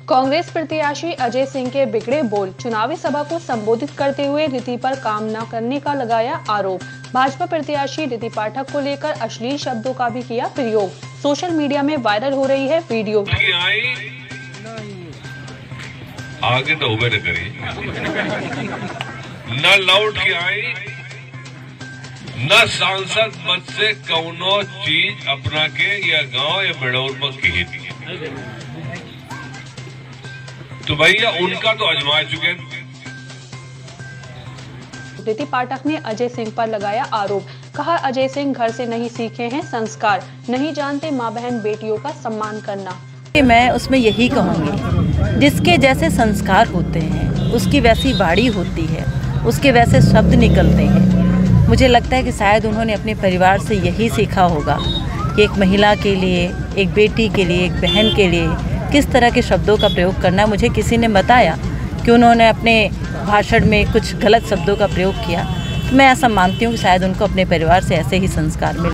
कांग्रेस प्रत्याशी अजय सिंह के बिगड़े बोल, चुनावी सभा को संबोधित करते हुए रीति पर काम न करने का लगाया आरोप। भाजपा प्रत्याशी रीति पाठक को लेकर अश्लील शब्दों का भी किया प्रयोग। सोशल मीडिया में वायरल हो रही है वीडियो। आगे तो उबे न करी न लौट के आई न सांसद पद से कौनो चीज अपना के या गांव या बेड़ौर में कही थी, तो भैया उनका तो आजमा चुके। रीति पाठक ने अजय सिंह पर लगाया आरोप। कहा, अजय सिंह घर से नहीं सीखे हैं संस्कार, नहीं जानते माँ बहन बेटियों का सम्मान करना। मैं उसमें यही कहूँगी, जिसके जैसे संस्कार होते हैं उसकी वैसी वाणी होती है, उसके वैसे शब्द निकलते हैं। मुझे लगता है कि शायद उन्होंने अपने परिवार से यही सीखा होगा कि एक महिला के लिए, एक बेटी के लिए, एक बहन के लिए किस तरह के शब्दों का प्रयोग करना। मुझे किसी ने बताया कि उन्होंने अपने भाषण में कुछ गलत शब्दों का प्रयोग किया, तो मैं ऐसा मानती हूँ कि शायद उनको अपने परिवार से ऐसे ही संस्कार मिले।